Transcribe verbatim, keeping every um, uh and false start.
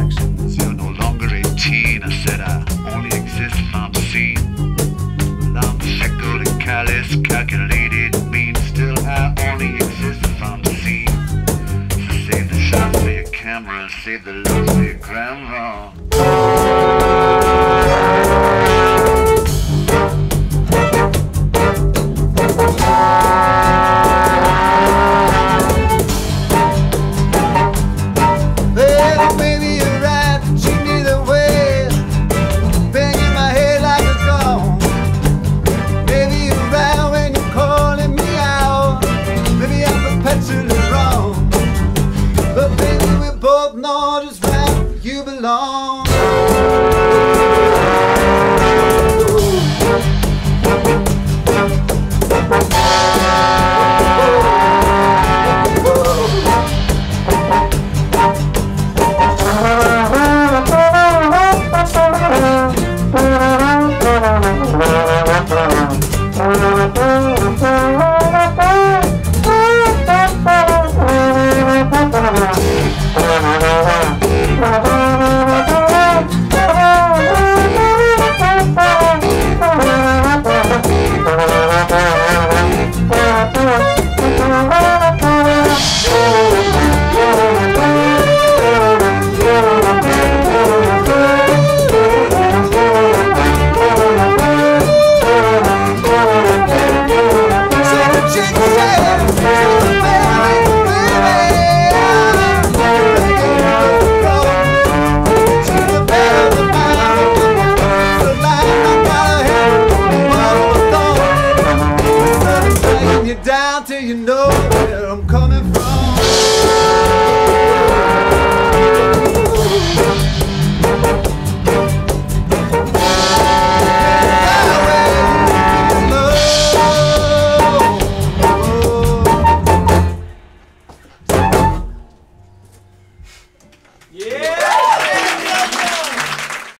distractions. You're no longer eighteen. I said I only exist if I'm seen. Well, I'm fickle and callous, calculated, mean. Still, I only exist if I'm seen. So save the shots for your camera and save the love for your grandma. Know just where you belong. Down till you know where I'm coming from. Yeah!